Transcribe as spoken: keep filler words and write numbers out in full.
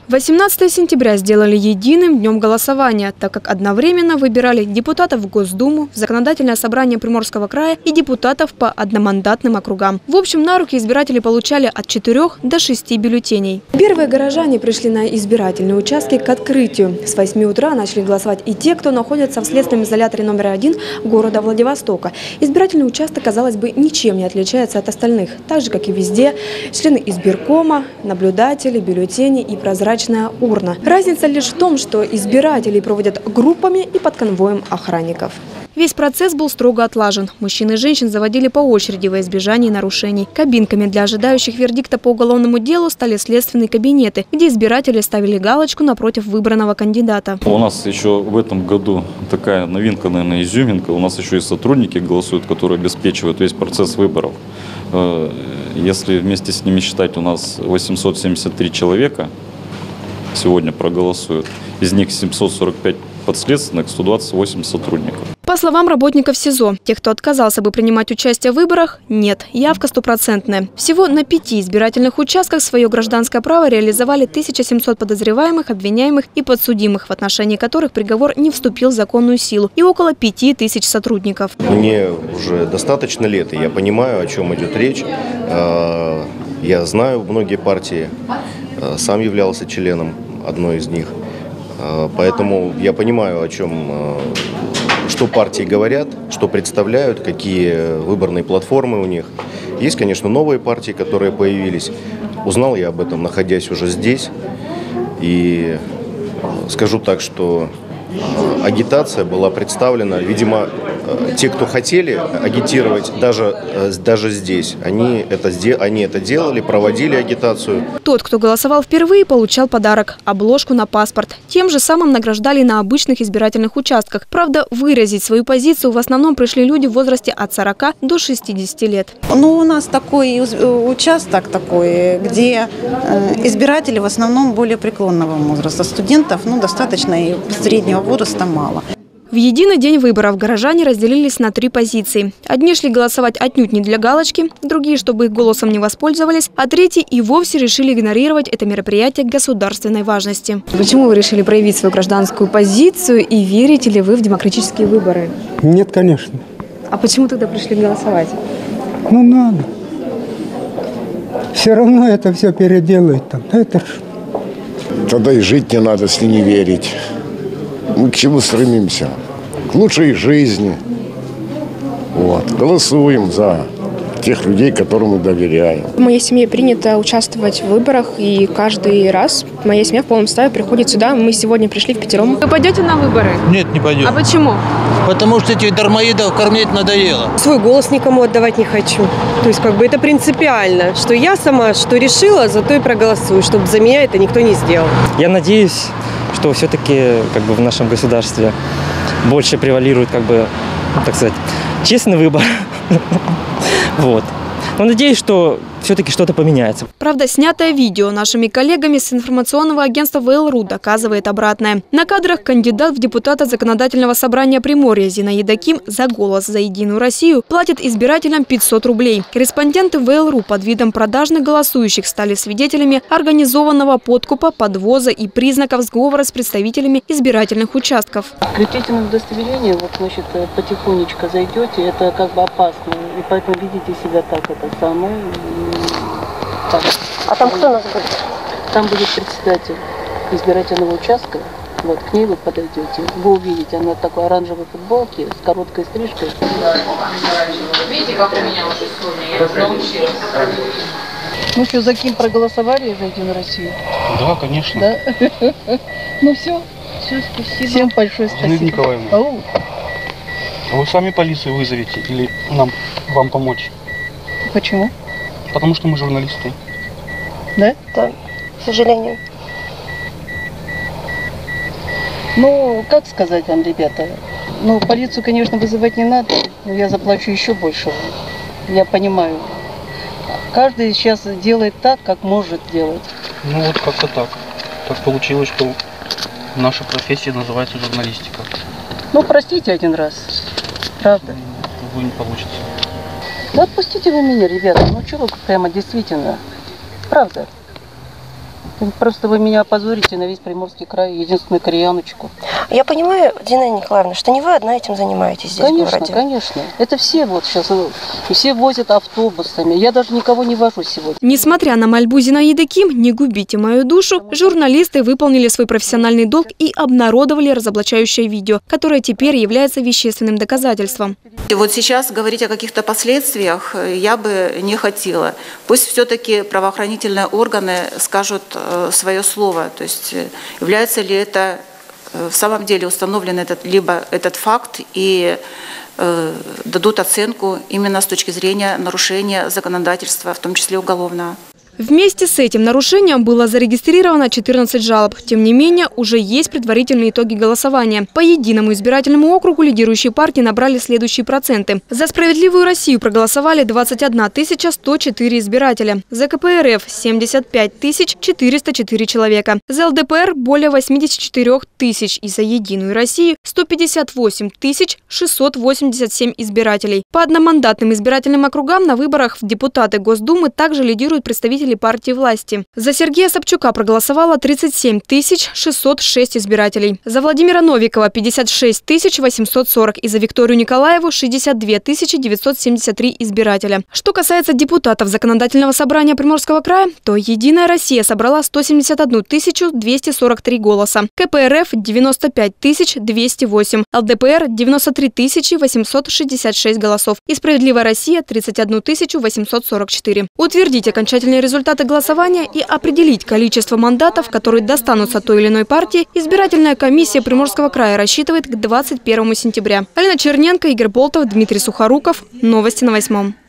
восемнадцатое сентября сделали единым днем голосования, так как одновременно выбирали депутатов в Госдуму, в Законодательное собрание Приморского края и депутатов по одномандатным округам. В общем, на руки избиратели получали от четырёх до шести бюллетеней. Первые горожане пришли на избирательные участки к открытию. С восьми утра начали голосовать и те, кто находится в следственном изоляторе номер один города Владивостока. Избирательный участок, казалось бы, ничем не отличается от остальных. Так же, как и везде, члены избиркома, наблюдатели, бюллетени и прозрачные урна. Разница лишь в том, что избиратели проводят группами и под конвоем охранников. Весь процесс был строго отлажен. Мужчин и женщин заводили по очереди во избежание нарушений. Кабинками для ожидающих вердикта по уголовному делу стали следственные кабинеты, где избиратели ставили галочку напротив выбранного кандидата. У нас еще в этом году такая новинка, наверное, изюминка. У нас еще и сотрудники голосуют, которые обеспечивают весь процесс выборов. Если вместе с ними считать, у нас восемьсот семьдесят три человека сегодня проголосуют. Из них семьсот сорок пять подследственных, сто двадцать восемь сотрудников. По словам работников СИЗО, тех, кто отказался бы принимать участие в выборах, нет. Явка стопроцентная. Всего на пяти избирательных участках свое гражданское право реализовали тысяча семьсот подозреваемых, обвиняемых и подсудимых, в отношении которых приговор не вступил в законную силу, и около пяти тысяч сотрудников. Мне уже достаточно лет, и я понимаю, о чем идет речь. Я знаю многие партии, сам являлся членом одной из них. Поэтому я понимаю, о чем, что партии говорят, что представляют, какие выборные платформы у них. Есть, конечно, новые партии, которые появились. Узнал я об этом, находясь уже здесь. И скажу так, что агитация была представлена, видимо, те, кто хотели агитировать даже, даже здесь, они это, они это делали, проводили агитацию. Тот, кто голосовал впервые, получал подарок – обложку на паспорт. Тем же самым награждали на обычных избирательных участках. Правда, выразить свою позицию в основном пришли люди в возрасте от сорока до шестидесяти лет. Ну, у нас такой участок такой, где избиратели в основном более преклонного возраста. Студентов, ну, достаточно, и среднего возраста мало. В единый день выборов горожане разделились на три позиции. Одни шли голосовать отнюдь не для галочки, другие, чтобы их голосом не воспользовались, а третьи и вовсе решили игнорировать это мероприятие государственной важности. Почему вы решили проявить свою гражданскую позицию и верите ли вы в демократические выборы? Нет, конечно. А почему тогда пришли голосовать? Ну, надо. Все равно это все переделают там. Это ж... Тогда и жить не надо, если не верить. Мы к чему стремимся? К лучшей жизни. Вот. Голосуем за тех людей, которым мы доверяем. В моей семье принято участвовать в выборах, и каждый раз моя семья в полном составе приходит сюда. Мы сегодня пришли впятером. Вы пойдете на выборы? Нет, не пойдем. А почему? Потому что этих дармоедов кормить надоело. Свой голос никому отдавать не хочу. То есть как бы это принципиально, что я сама что решила, зато и проголосую, чтобы за меня это никто не сделал. Я надеюсь, что все-таки как бы в нашем государстве больше превалирует, как бы, так сказать, честный выбор. Вот. Но надеюсь, что все-таки что-то поменяется. Правда, снятое видео нашими коллегами с информационного агентства ВЛРУ доказывает обратное. На кадрах кандидат в депутата Законодательного собрания Приморья Зинаида Ким за голос за Единую Россию платит избирателям пятьсот рублей. Корреспонденты ВЛРУ под видом продажных голосующих стали свидетелями организованного подкупа, подвоза и признаков сговора с представителями избирательных участков. Включительное удостоверение, вот, значит, потихонечку зайдете, это как бы опасно. И поэтому ведите себя так, это самое. Так. А там кто нас будет? Там будет председатель избирательного участка. Вот, к ней вы подойдете. Вы увидите, она в такой оранжевой футболке с короткой стрижкой. Видите, как у меня уже сегодня, я научилась. Ну что, за кем проголосовали за Единую Россию? Да, конечно. Да? Ну все. Все, спасибо. Всем большое спасибо. Зинаида Николаевна, а вы сами полицию вызовете или нам вам помочь? Почему? Потому что мы журналисты. Да? Да, к сожалению. Ну, как сказать вам, ребята? Ну, полицию, конечно, вызывать не надо, но я заплачу еще больше. Я понимаю. Каждый сейчас делает так, как может делать. Ну, вот как-то так. Так получилось, что наша профессия называется журналистика. Ну, простите один раз. Правда? Вы не получится. Да отпустите вы меня, ребята. Ну, что вы прямо действительно. Правда. Просто вы меня опозорите на весь Приморский край, единственную кореяночку. Я понимаю, Дина Николаевна, что не вы одна этим занимаетесь здесь конечно, в городе. Конечно, это все вот сейчас, все возят автобусами. Я даже никого не вожу сегодня. Несмотря на мольбу Зинаиды Ким «Не губите мою душу», журналисты выполнили свой профессиональный долг и обнародовали разоблачающее видео, которое теперь является вещественным доказательством. И вот сейчас говорить о каких-то последствиях я бы не хотела. Пусть все-таки правоохранительные органы скажут свое слово, то есть является ли это в самом деле установлен этот, либо этот факт и э, дадут оценку именно с точки зрения нарушения законодательства, в том числе уголовного. Вместе с этим нарушением было зарегистрировано четырнадцать жалоб. Тем не менее, уже есть предварительные итоги голосования. По единому избирательному округу лидирующие партии набрали следующие проценты. За «Справедливую Россию» проголосовали двадцать одна тысяча сто четыре избирателя. За ка пэ эр эф – семьдесят пять тысяч четыреста четыре человека. За эл дэ пэ эр – более восьмидесяти четырёх тысяч. И за «Единую Россию» – сто пятьдесят восемь тысяч шестьсот восемьдесят семь избирателей. По одномандатным избирательным округам на выборах в депутаты Госдумы также лидируют представители партии власти. За Сергея Собчука проголосовало тридцать семь тысяч шестьсот шесть избирателей. За Владимира Новикова – пятьдесят шесть тысяч восемьсот сорок. И за Викторию Николаеву – шестьдесят две тысячи девятьсот семьдесят три избирателя. Что касается депутатов Законодательного собрания Приморского края, то «Единая Россия» собрала сто семьдесят одну тысячу двести сорок три голоса. ка пэ эр эф – девяносто пять тысяч двести восемь. эл дэ пэ эр – девяносто три тысячи восемьсот шестьдесят шесть голосов. И «Справедливая Россия» – тридцать одну тысячу восемьсот сорок четыре. Утвердить окончательные результаты результаты голосования и определить количество мандатов, которые достанутся той или иной партии, избирательная комиссия Приморского края рассчитывает к двадцать первому сентября. Алина Черненко, Игорь Болтов, Дмитрий Сухоруков. Новости на восьмом.